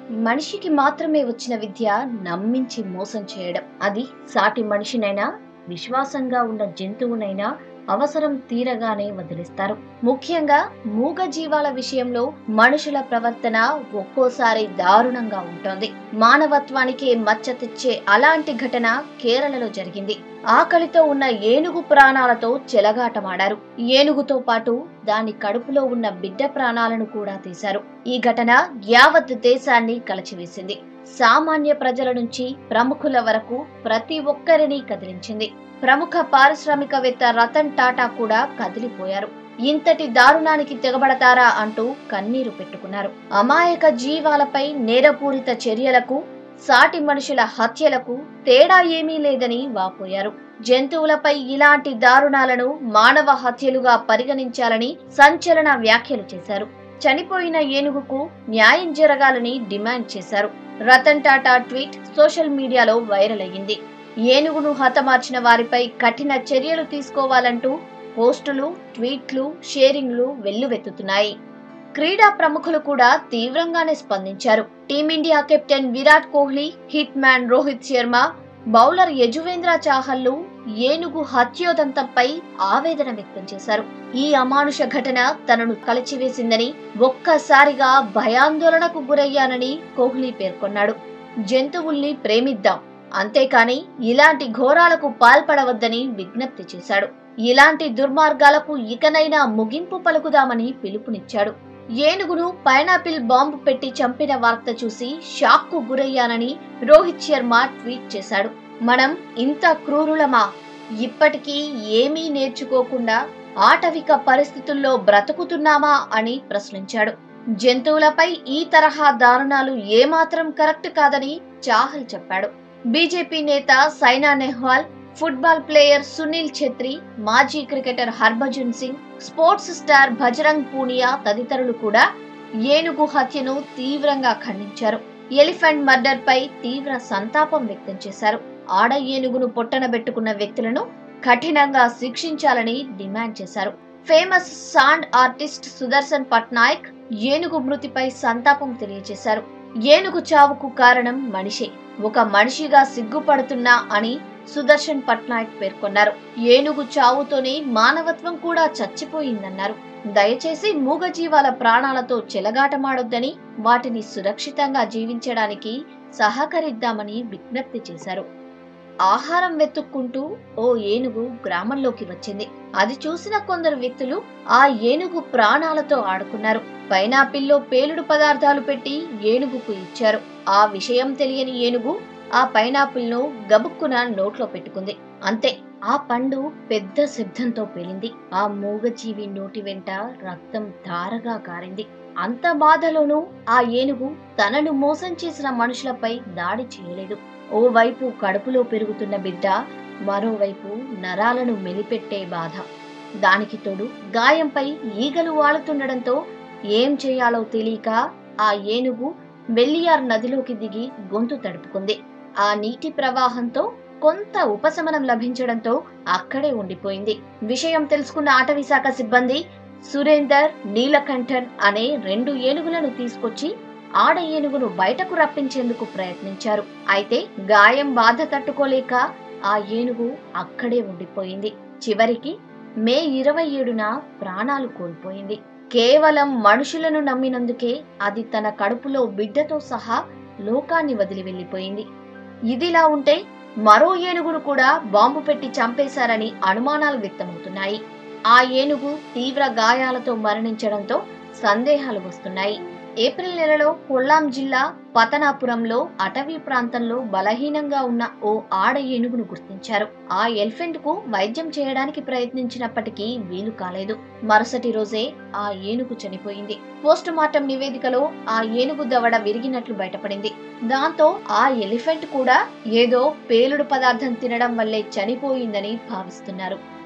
మనిషికి మాత్రమే వచ్చిన విద్య నమ్మించి మోసం చేయడం. అది సాటి మనిషినైనా, విశ్వాసంగా ఉన్న జంతువునైనా అవసరం తీరగానే వదిలేస్తారు. ముఖ్యంగా మూగ జీవాల విషయంలో మనుషుల ప్రవర్తన ఒక్కోసారి దారుణంగా ఉంటుంది. మానవత్వానికి మచ్చ తెచ్చే అలాంటి ఘటన కేరళలో జరిగింది. ఆకలితో ఉన్న ఏనుగు ప్రాణాలతో చెలగాటమాడారు. ఏనుగుతో పాటు దాని కడుపులో ఉన్న బిడ్డ ప్రాణాలను కూడా తీశారు. ఈ ఘటన యావత్ దేశాన్ని కలచివేసింది. సామాన్య ప్రజల నుంచి ప్రముఖుల వరకు ప్రతి ఒక్కరిని కదిలించింది. ప్రముఖ పారిశ్రామికవేత్త రతన్ టాటా కూడా కదిలిపోయారు. ఇంతటి దారుణానికి తెగబడతారా అంటూ కన్నీరు పెట్టుకున్నారు. అమాయక జీవాలపై నేరపూరిత చర్యలకు, సాటి మనుషుల హత్యలకు తేడా ఏమీ లేదని వాపోయారు. జంతువులపై ఇలాంటి దారుణాలను మానవ హత్యలుగా పరిగణించాలని సంచలన వ్యాఖ్యలు చేశారు. చనిపోయిన ఏనుగుకు న్యాయం జరగాలని డిమాండ్ చేశారు. రతన్ టాటా ట్వీట్ సోషల్ మీడియాలో వైరల్ అయ్యింది. ఏనుగును హతమార్చిన వారిపై కఠిన చర్యలు తీసుకోవాలంటూ పోస్టులు, ట్వీట్లు, షేరింగ్లు వెల్లువెత్తుతున్నాయి. క్రీడా ప్రముఖులు కూడా తీవ్రంగానే స్పందించారు. Team India captain Virat Kohli, hit man Rohit Sharma, bowler Yuzvendra చాహల్లు ఏనుగు హత్యోదంతంపై ఆవేదన వ్యక్తం చేశారు. ఈ అమానుష ఘటన తనను కలిచివేసిందని, ఒక్కసారిగా భయాందోళనకు గురయ్యానని కోహ్లీ పేర్కొన్నాడు. జంతువుల్ని ప్రేమిద్దాం, అంతేకాని ఇలాంటి ఘోరాలకు పాల్పడవద్దని విజ్ఞప్తి చేశాడు. ఇలాంటి దుర్మార్గాలకు ఇకనైనా ముగింపు పలుకుదామని పిలుపునిచ్చాడు. ఏనుగును పైనాపిల్ బాంబు పెట్టి చంపిన వార్త చూసి షాక్ కు గురయ్యానని రోహిత్ శర్మ ట్వీట్ చేశాడు. మనం ఇంత క్రూరులమా? ఇప్పటికీ ఏమీ నేర్చుకోకుండా ఆటవిక పరిస్థితుల్లో బ్రతుకుతున్నామా అని ప్రశ్నించాడు. జంతువులపై ఈ తరహా దారుణాలు ఏమాత్రం కరెక్ట్ కాదని చాహల్ చెప్పాడు. బీజేపీ నేత సైనా నెహ్వాల్, ఫుట్బాల్ ప్లేయర్ సునీల్ ఛెత్రి, మాజీ cricketer Harbhajan Singh, sports star Bajrang Punia తదితరులు కూడా ఏనుగు హత్యను తీవ్రంగా ఖండించారు. ఎలిఫెంట్ మర్డర్ పై తీవ్ర సంతాపం వ్యక్తం చేశారు. ఆడ ఏనుగును పొట్టనబెట్టుకున్న వ్యక్తులను కఠినంగా శిక్షించాలని డిమాండ్ చేశారు. Famous sand artist Sudarsan Pattnaik ఏనుగు మృతిపై సంతాపం తెలియజేశారు. ఏనుగు చావుకు కారణం మనిషే, ఒక మనిషిగా సిగ్గుపడుతున్నా అని సుదర్శన్ పట్నాయక్ పేర్కొన్నారు. ఏనుగు చావుతోనే మానవత్వం కూడా చచ్చిపోయిందన్నారు. దయచేసి మూగజీవాల ప్రాణాలతో చెలగాటమాడొద్దని, వాటిని సురక్షితంగా జీవించడానికి సహకరిద్దామని విజ్ఞప్తి చేశారు. ఆహారం వెతుక్కుంటూ ఓ ఏనుగు గ్రామంలోకి వచ్చింది. అది చూసిన కొందరు వ్యక్తులు ఆ ఏనుగు ప్రాణాలతో ఆడుకున్నారు. పైనాపిల్లో పేలుడు పదార్థాలు పెట్టి ఏనుగుకు ఇచ్చారు. ఆ విషయం తెలియని ఏనుగు ఆ పైనాపిల్ ను గబుక్కున నోట్లో పెట్టుకుంది. అంతే, ఆ పండు పెద్ద శబ్దంతో పేలింది. ఆ మూగజీవి నోటి వెంట రక్తం ధారగా కారింది. అంత బాధలోనూ ఆ ఏనుగు తనను మోసం చేసిన మనుషులపై దాడి చేయలేదు. ఓవైపు కడుపులో పెరుగుతున్న బిడ్డ, మరోవైపు నరాలను మెలిపెట్టే బాధ. దానికి తోడు గాయంపై ఈగలు వాలుతుండడంతో ఏం చేయాలో తెలియక ఆ ఏనుగు వెల్లియార్ నదిలోకి దిగి గొంతు తడుపుకుంది. ఆ నీటి ప్రవాహంతో కొంత ఉపశమనం లభించడంతో అక్కడే ఉండిపోయింది. విషయం తెలుసుకున్న అటవీశాఖ సిబ్బంది సురేందర్, నీలకంఠన్ అనే 2 ఏనుగులను తీసుకొచ్చి ఆడ ఏనుగును బయటకు రప్పించేందుకు ప్రయత్నించారు. అయితే గాయం బాధ తట్టుకోలేక ఆ ఏనుగు అక్కడే ఉండిపోయింది. చివరికి మే 27న ప్రాణాలు కోల్పోయింది. కేవలం మనుషులను నమ్మినందుకే అది తన కడుపులో బిడ్డతో సహా లోకాన్ని వదిలి వెళ్లిపోయింది. ఇదిలా ఉంటే మరో ఏనుగును కూడా బాంబు పెట్టి చంపేశారని అనుమానాలు వ్యక్తమవుతున్నాయి. ఆ ఏనుగు తీవ్ర గాయాలతో మరణించడంతో సందేహాలు వస్తున్నాయి. ఏప్రిల్ నెలలో కొల్లాం జిల్లా పతనాపురంలో అటవీ ప్రాంతంలో బలహీనంగా ఉన్న ఓ ఆడ ఏనుగును గుర్తించారు. ఆ ఎలిఫెంట్ కు వైద్యం చేయడానికి ప్రయత్నించినప్పటికీ వీలు కాలేదు. మరుసటి రోజే ఆ ఏనుగు చనిపోయింది. పోస్ట్ మార్టం నివేదికలో ఆ ఏనుగు దవడ విరిగినట్లు బయటపడింది. దాంతో ఆ ఎలిఫెంట్ కూడా ఏదో పేలుడు పదార్థం తినడం వల్లే చనిపోయిందని భావిస్తున్నారు.